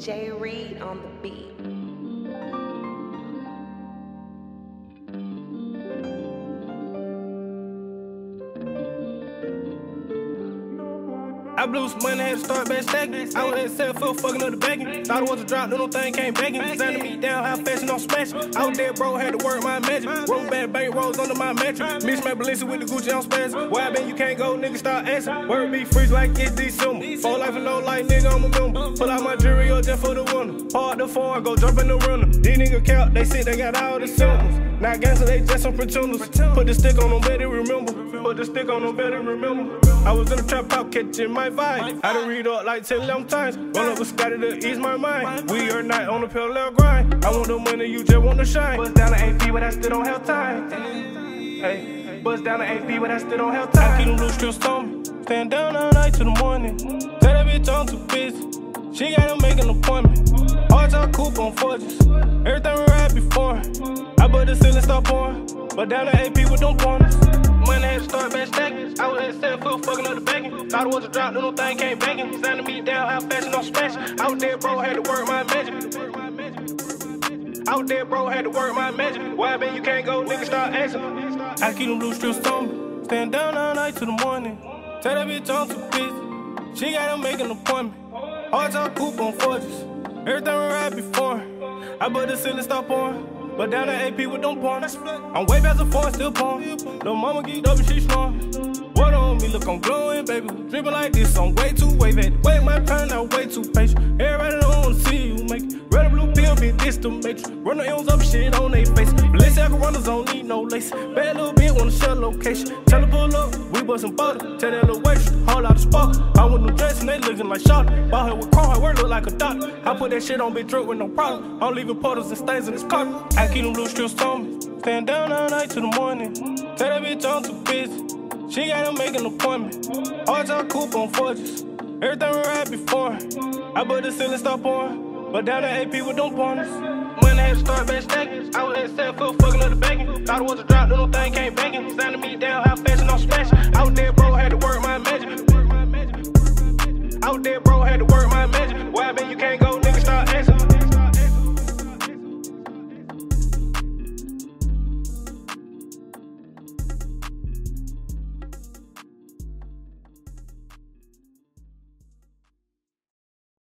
J Reed on the beat. I blew some money, had to start back stacking. I was at 7 foot fucking up the bacon. Thought it was a drop, no thing came backing. Sending me down, how fast and I'm smashing. I was dead broke, had to work my magic. Roll bad bank rolls under my mattress. Mix my Balenci with the Gucci on spazzing. Why I been you can't go, nigga start asking. Word be freeze like it's December. For life and no life, nigga, I'm a member. Pull out my jewelry up just for the winter. Hard to foreign, go jump in the runner. These niggas count, they sit, they got all the symbols. Not gangster, they just some pretenders. Put the stick on them, better remember. Put the stick on them, better remember. I was in the trap out catching my vibe. I done read up like 10 11 times. Roll up with Scotty to ease my mind. We are not on the parallel grind. I want the money, you just want to shine. Bust down the AP, but I still don't have time. Hey, bust down the AP, but I still don't have time. I keep them loose strips on me. Stand down all night till the morning. Tell that bitch I'm too busy. She gotta make an appointment. Hard talk coupe on forges. Everything we ride before. I but the ceiling stop pouring. But down the AP with them pointers. Money had to start back stacking. I was at 7 foot fucking up the bacon. Thought it was a drop, no thing came backing. Sending me down, how fast and I'm smashing. I was dead broke, had to work my magic. I was dead broke, had to work my magic. Why I been you can't go, nigga start asking. I keep them blue strips on me. Stand down all night till the morning. Tell that bitch I'm too busy. She gotta make an appointment. Hard talk coupe on forges. Everything we ride before. I but the ceiling stop pouring. But down the AP with them pointers. I'm way back and forth, still pouring. Lil' mama geeked up and she snoring. Water on me, look I'm glowing, baby. Drippin' like this, I'm way too wavy. Wait my turn, I'm way too patient. Everybody don't wanna see you make it. Red or blue pill, be this the matrix. Run the M's up, shit on they face. Balenciaga runners don't need no lace. Bad little bitch wanna share location. Tell her pull up, we bustin' butter. Tell that little waitress, haul out the spark. I with new dress and they looking like Charlotte. Bought her with chrome, her work look like a doctor. I put that shit on big drip with no problem. I'm leaving puddles and stains in this car. I keep them blue strips on me. Stand down all night till the morning. Tell that bitch I'm too busy. She gotta make an appointment. Hard talk coupe on forges. Everything we ride before. I but the ceiling stop pouring. But down the AP with them pointers. Money had to start back stacking. I was at 7 foot fucking up the bacon. Thought it was a drop, no thing came